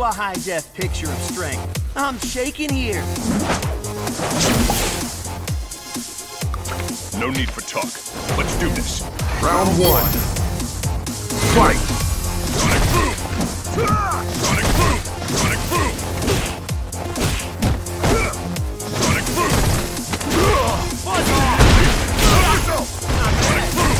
a high-def picture of strength. I'm shaking here. No need for talk. Let's do this. Round one. Fight! Sonic boom! Sonic boom! Sonic boom! Sonic boom! Sonic boom!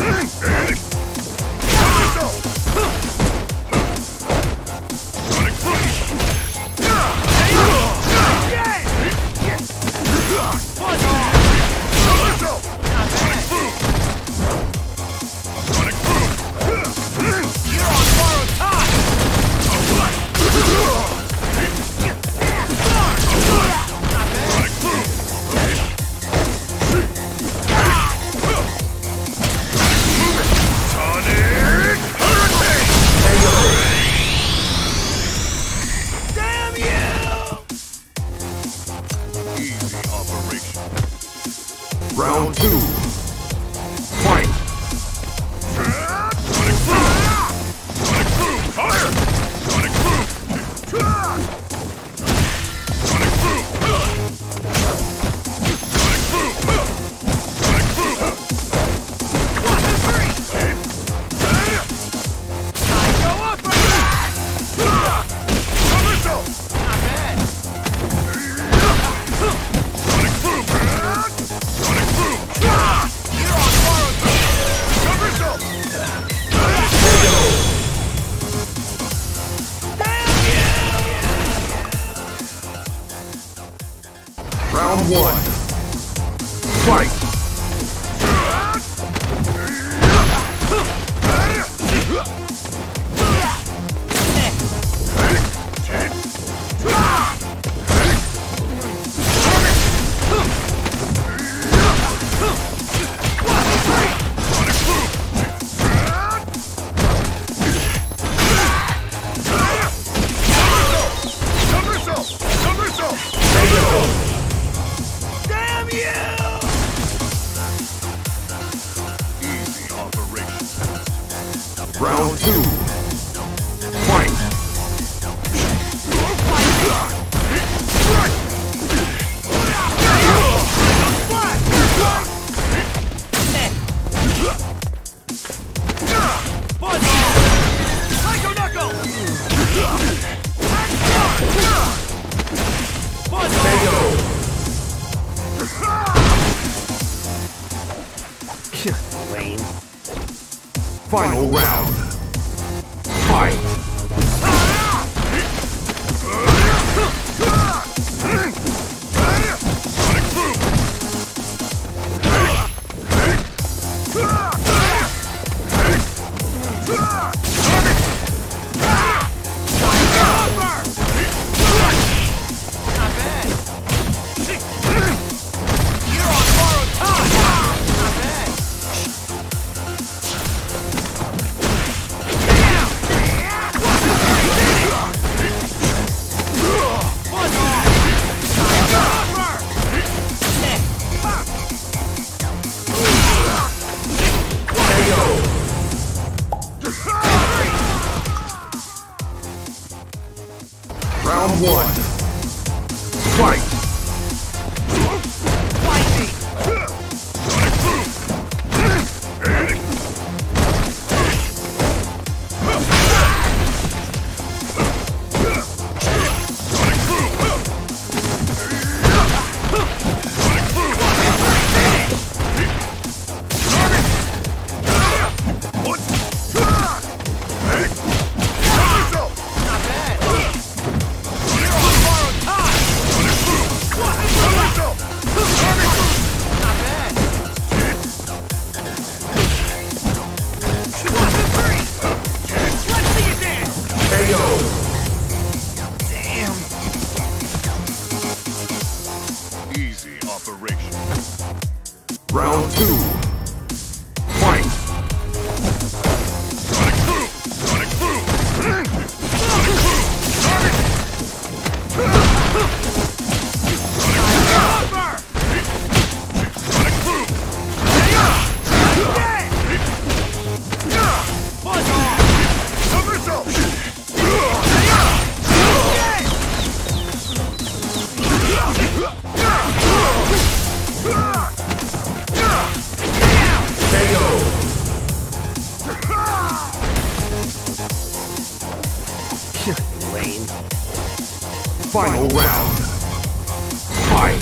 Round two. Fight! Sonic boom! Sonic boom! Fire! Sonic boom! Sonic boom! Sonic boom! Sonic boom! 1, 2, 3! I go up right back! Not bad! Sonic boom! Sonic boom! You're on borrowed time! Round one. Fight! Damn you! Easy operation. Round two. Fight! Psycho Knuckle! Lame. Final round. Fight! Sonic boom! Not bad. You're on borrowed time. Not bad. Round one. Fight! Not bad. You're on Final round. Fight!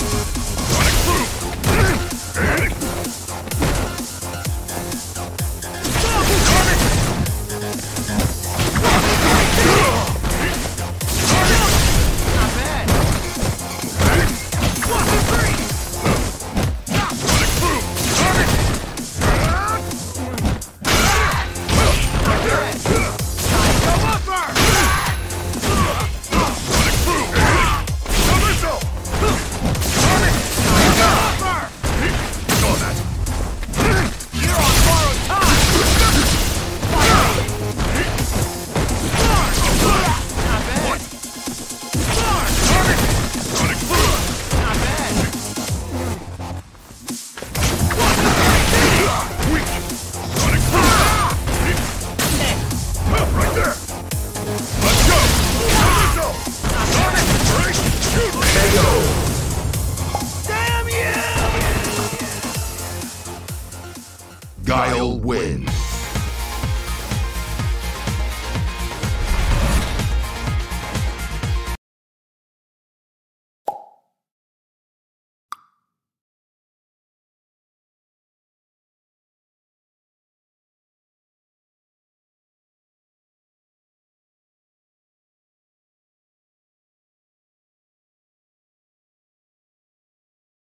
GUILE wins.